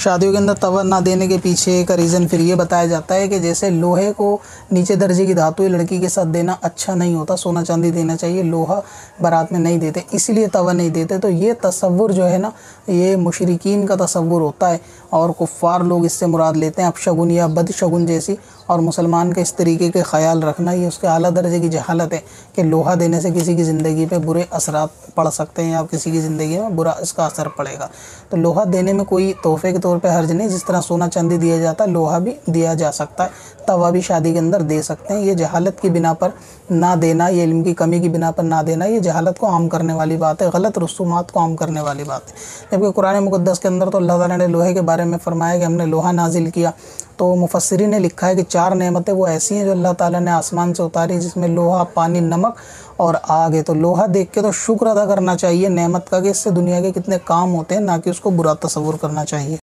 शादियों के अंदर तवा ना देने के पीछे का रीज़न फिर ये बताया जाता है कि जैसे लोहे को नीचे दर्जे की धातु लड़की के साथ देना अच्छा नहीं होता, सोना चांदी देना चाहिए, लोहा बारात में नहीं देते, इसीलिए तवा नहीं देते। तो ये तसव्वुर जो है ना, ये मुशरिकीन का तसव्वुर होता है और कुफ़ार लोग इससे मुराद लेते हैं अपशगुन या बदशगुन जैसी। और मुसलमान के इस तरीके के ख़याल रखना ये उसके आला दर्जे की जहालत है कि लोहा देने से किसी की ज़िंदगी पे बुरे असरात पड़ सकते हैं या किसी की ज़िंदगी में बुरा इसका असर पड़ेगा। तो लोहा देने में कोई तोहफ़े के तौर पे हर्ज नहीं, जिस तरह सोना चांदी दिया जाता है लोहा भी दिया जा सकता है, तवा भी शादी के अंदर दे सकते हैं। ये जहालत की बिना पर ना देना, ये इल्म की कमी की बिना पर ना देना, ये जहालत को आम करने वाली बात है, गलत रसूमात को आम करने वाली बात है। जबकि कुरान मुक़द्दस के अंदर तो अल्लाह ताला ने लोहे के बारे में फ़रमाया कि हमने लोहा नाजिल किया। तो मुफस्सिरीन ने लिखा है कि 4 नेमतें वो ऐसी हैं जो अल्लाह ताला ने आसमान से उतारी, जिसमें लोहा, पानी, नमक और आग है। तो लोहा देख के तो शुक्र अदा करना चाहिए नेमत का कि इससे दुनिया के कितने काम होते हैं, ना कि उसको बुरा तसव्वुर करना चाहिए।